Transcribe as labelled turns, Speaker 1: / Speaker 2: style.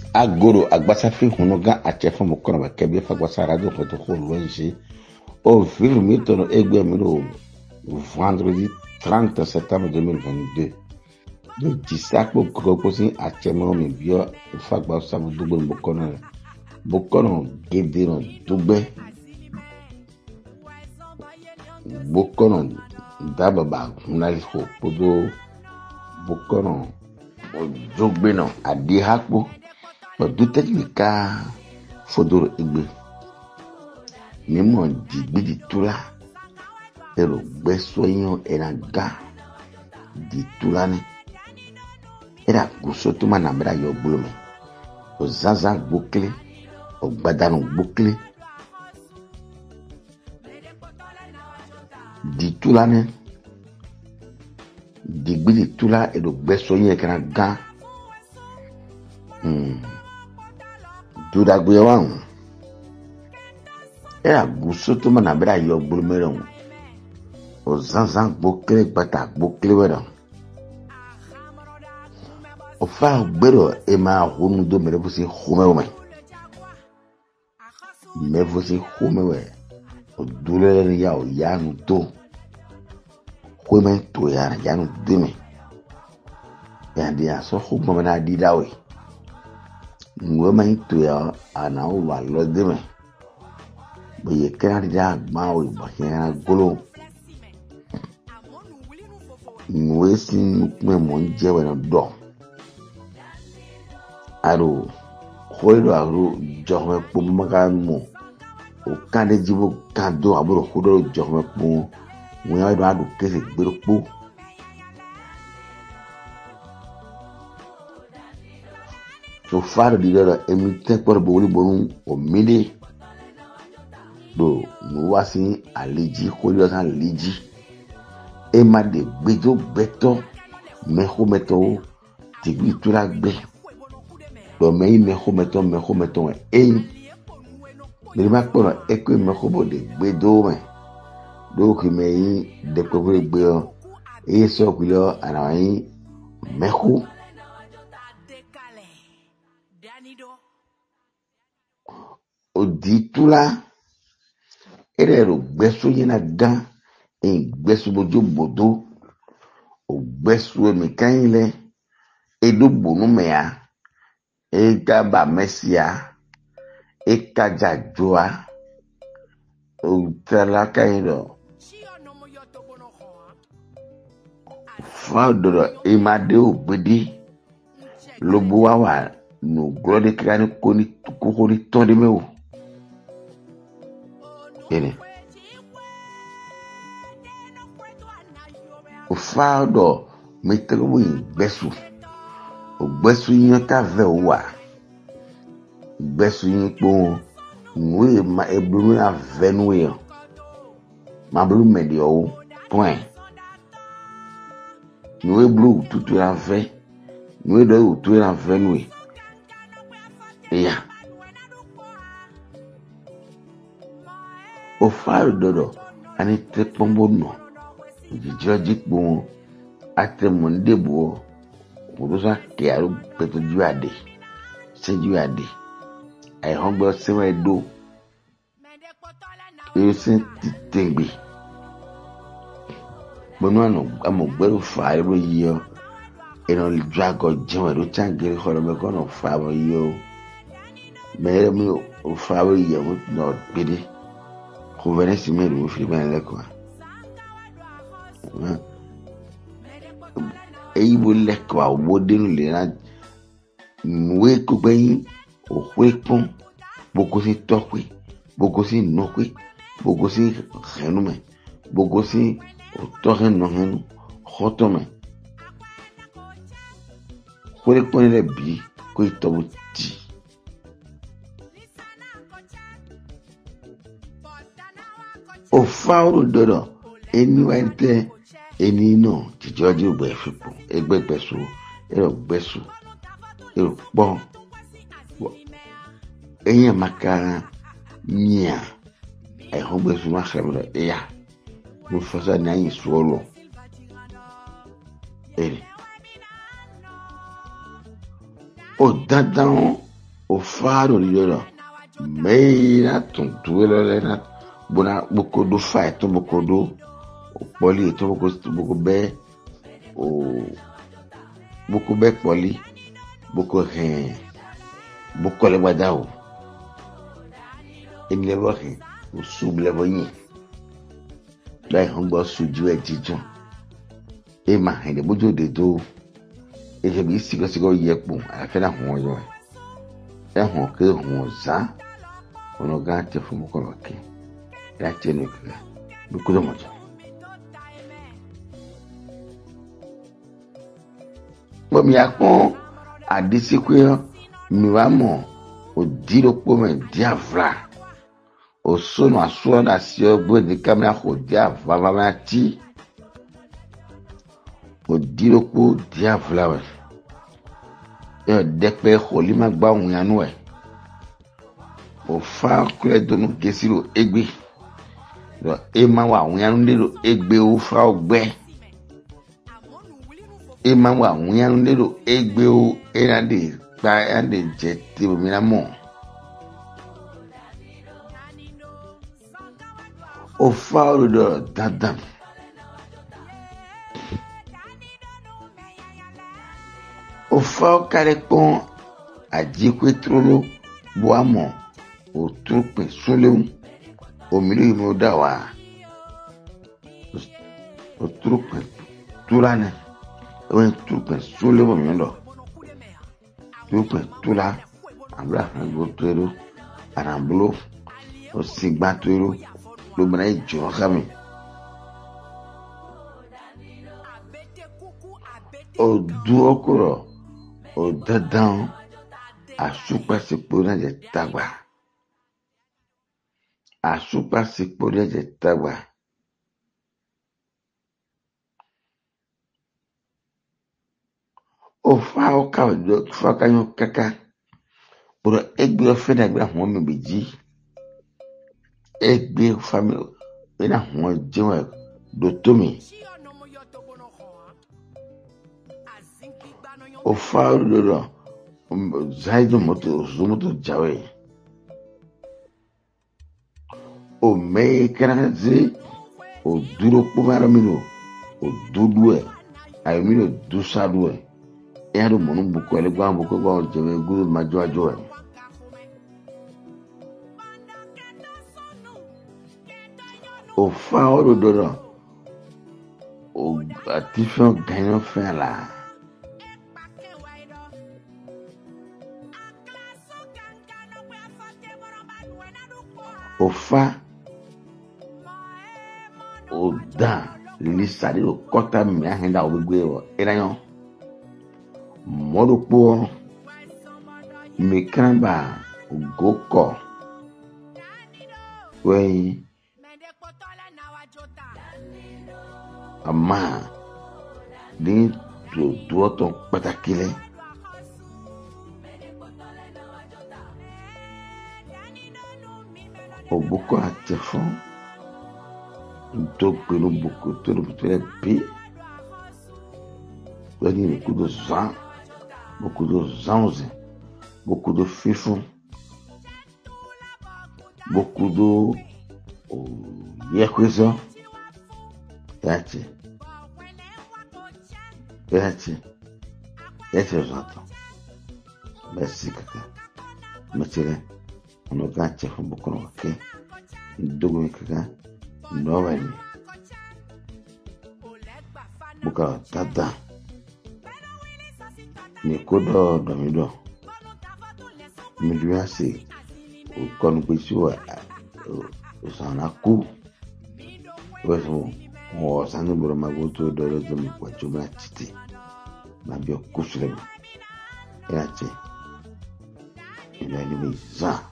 Speaker 1: Agoro agbasafi hunuga achefo mukoro ba kebie fa gbasa radio ko to longer au vivre mi tono egbe mi lo vendredi 30 septembre 2022 do disako groko sin achemo mi bio fa gbasa bu dugbo bokono gedero dugbe bokono dababa hunali ko podo bokono ojogbe no adihakpo duteka fodoro egbe mímọ digbiditula ero gbesoyan enaga ditula ni era gusotuma na bra yo gbolo me ozaza gbokle ogbadanu gbokle ditula ni digbiditula ero gbesoyan enaga dudagbe wa era gusotuma na bra yo gbolo me ron ozaza gbokle gbata gbokle wera ofa gbero e ma hunu do mere vosi hume me vosi hume we o dule ya o ya nu to hume to ya nu deme ya dia so hume na di dawe ngwe to ya ana o wa lo deme boye kan dia ma o ba ya golo ngwe sin me mon je we no do aro khoido aro jome po maga mo o kan de jibo kan do aburo khodo jome po we ay do adu kese gbero po so far di dara emi te por bo woli bonu o mide do no wasi aleji khoido san leji e ma de gbejo beto meho meto tigbi tura gbe do me meho meto e mi ma pono e ko meho bo de gbedo me do ki me de ko gbe o e so kulo ana yin meho o ditula erero gbeso yina gan en gbeso bojo bodo o gbeso mi kan ile edo bonu me ya e gaba mesia e kaja joa o tala kaido fadoro e made ogbedi lobo wa no glode krani koni kokori tonde mewo ene o fado metego gbesu o gbesu yin ka ve wa gbesu yin po nwe ma ebru na venue ma blu medio point nwe blu tutu na ve nwe do tutu na venue ya o fado ani te pombo no jijoji po atemonde bo odosa kiaru peto juade se juade ai hongbo sewe do e se titengbe bono ano amogbero fa ero yo eno drago jewe do changere holo me kono fa yo me mi o fa yo no bidi ko venesi me do fi ben le quoi eyibo lekwa wodenu le na nwe ko gbeyin o hwepon boko si tokwe boko si nokwe boko si renume boko si o toren no henu hotome hwepon le bi ko itobo ti o fawo dodo anywhere eni no tijoji ogbe fipo egbe pesu ero gbesu ero po eyan makara nya e ho gbesu ma khemro ya mo fosa na yin suolo ere o dadan o faro lidoro meira tuntuelo lena bona boko do fa to boko do o poli to boko be o boko be poli boko hen boko le badao en le bo hen o suble bo yin dai hongbo suju e jijun e ma hen de bojo de do e je bi sigo yepo afa na ho yo e ho ke ho za ono ga te fu boko lo ke la tenu ke boko do mojo bo mi akon adisikwe mi wa mo o diro po me diavra o sono asuona sio bo ni kamera ho diavra va ti o diro po diavra we e depe holi ma gba ohun anu e o fa kule donu gesiro egbe do e ma wa ohun anu lero egbe o fa ogbe e ma wa ohun anu lero egbe o era de gba ande je ti o mi na mo o fa o do dadan o fa o kare pon ajikwe trolo bo amo o trupe soleun o mi mo da wa o trupe tulane o trupe soleun mi ndo trupe tula abra go tero arambulo o sigba tero lo bana ijo kami o duo kuro o dadan asupa sipo na je tagba asupa sipo na je tagba o fa o ka do fa ka yo kaka por egbe o fe na gba won mi beji egbe family ina won je do to mi o fa o do zaido moto zumoto jawe o me kanaze o duro po mara mino o dudu e ayo mino du sadu e ya do monu buko ele gba o jeme guru majo ajo e o fa o do o atifon ganyo fe la o fa o da lisari o kota mi ahenda o gbegbe o erayan modo po mi kramba o goko we ama ni to to patakile o boko atefon do pelo boko todo pelo pi wani beaucoup de zan beaucoup de zanze beaucoup de fifon beaucoup de yekweza yati j'entends merci kaka matire on ga chef beaucoup ok dogo kaka no wani buka tada ni kodo domido mi lui assez o konu pe si wa o sana ku weso o sanu bro magoto do do mi kwa chuma titi na bio kusule ya che ina ni za